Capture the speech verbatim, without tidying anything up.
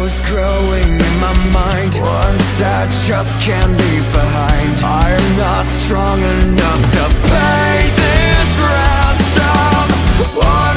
shadows growing in my mind, ones I just can't leave behind. I am not strong enough to pay this ransom. What